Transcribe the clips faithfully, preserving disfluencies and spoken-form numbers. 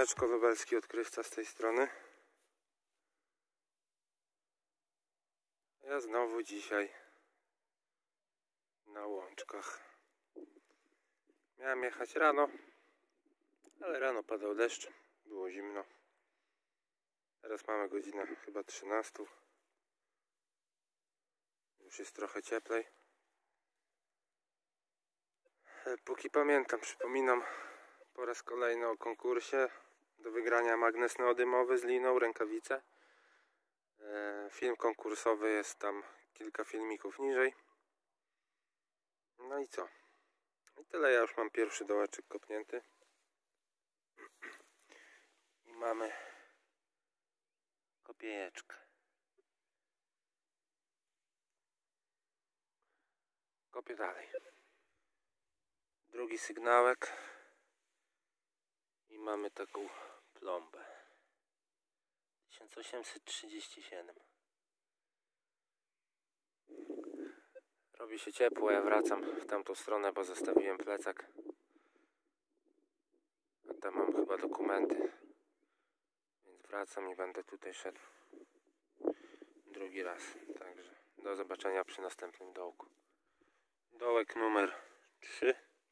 Siemaneczko, Webelski odkrywca z tej strony. Ja znowu dzisiaj na łączkach. Miałem jechać rano, ale rano padał deszcz, było zimno. Teraz mamy godzinę chyba trzynastą. Już jest trochę cieplej. Póki pamiętam, przypominam po raz kolejny o konkursie do wygrania magnes neodymowy z liną, rękawice. Film konkursowy jest tam kilka filmików niżej. No i co? I tyle, ja już mam pierwszy dołeczek kopnięty. I mamy kopiejeczkę. Kopię dalej. Drugi sygnałek. I mamy taką plombę. tysiąc osiemset trzydzieści siedem. Robi się ciepło, ja wracam w tamtą stronę, bo zostawiłem plecak. A tam mam chyba dokumenty. Więc wracam i będę tutaj szedł drugi raz. Także do zobaczenia przy następnym dołku. Dołek numer trzy.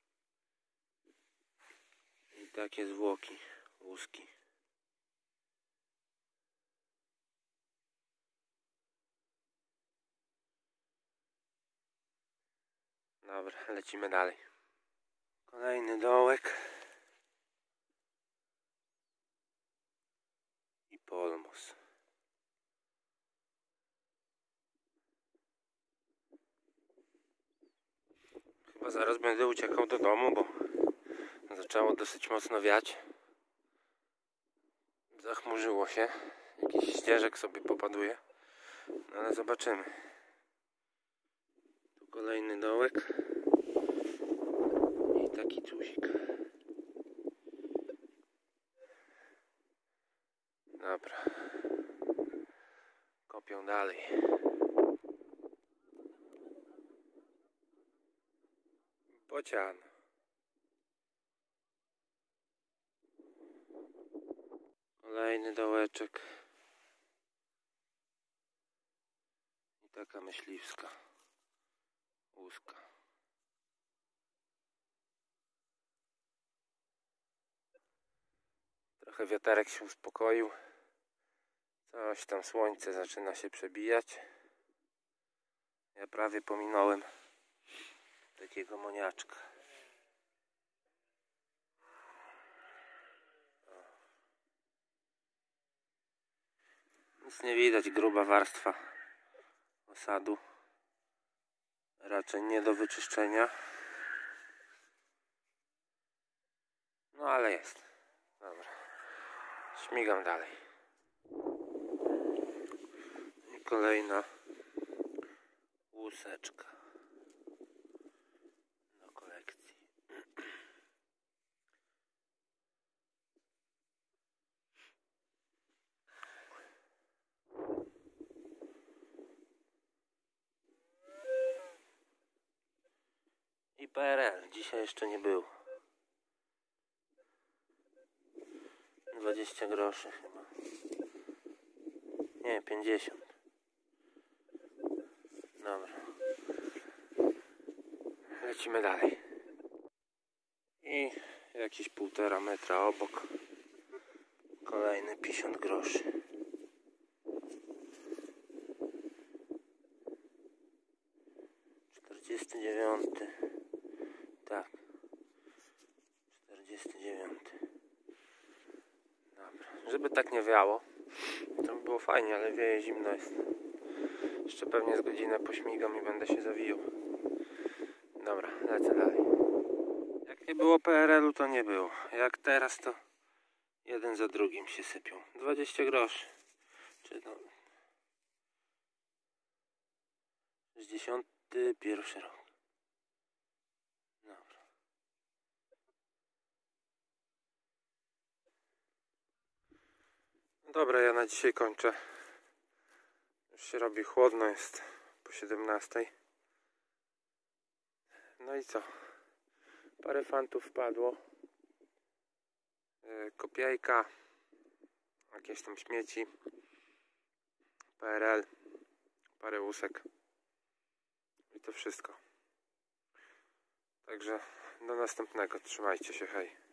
I takie zwłoki, łuski. Dobra, lecimy dalej. Kolejny dołek. I polmos. Chyba zaraz będę uciekał do domu, bo zaczęło dosyć mocno wiać. Zachmurzyło się. Jakiś ścieżek sobie popaduje. No ale zobaczymy. Tu kolejny dołek. I taki tuzik. Dobra. Kopią dalej. Bocian. Kolejny dołeczek. I taka myśliwska. Łuska. Trochę wiaterek się uspokoił. Coś tam słońce zaczyna się przebijać. Ja prawie pominąłem takiego moniaczka. Nic nie widać, gruba warstwa osadu. Raczej nie do wyczyszczenia. No ale jest. Dobra. Śmigam dalej. I kolejna łuseczka do kolekcji. I P R L. Dzisiaj jeszcze nie było. dwadzieścia groszy chyba. Nie, pięćdziesiąt. Dobra. Lecimy dalej. I jakieś półtora metra obok. Kolejne pięćdziesiąt groszy. czterdziesty dziewiąty. Tak. czterdziesty dziewiąty. Dobra. Żeby tak nie wiało, to by było fajnie, ale wieje, zimno jest. Jeszcze pewnie z godzinę pośmigam i będę się zawijał. Dobra, lecę dalej. Jak nie było P R L-u, to nie było. Jak teraz, to jeden za drugim się sypią. dwadzieścia groszy. Czy no... sześćdziesiąty pierwszy rok. Dobra. Dobra, ja na dzisiaj kończę. Już się robi chłodno, jest po siedemnastej. No i co? Parę fantów wpadło. kopiejka, jakieś tam śmieci, P R L, parę łusek i to wszystko. Także do następnego, trzymajcie się, hej.